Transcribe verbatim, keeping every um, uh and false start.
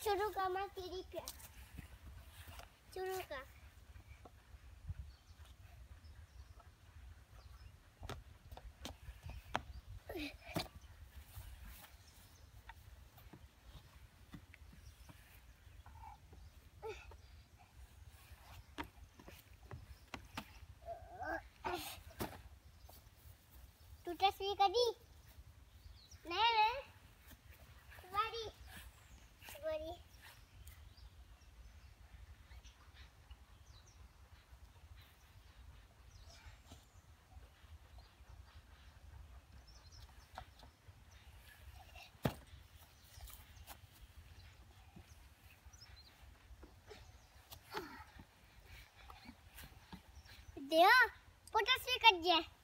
शुरू का मैं तेरी पे शुरू का तू तस्वीर करी नहीं नहीं बड़ी बड़ी दिया पोटा से कट जाए।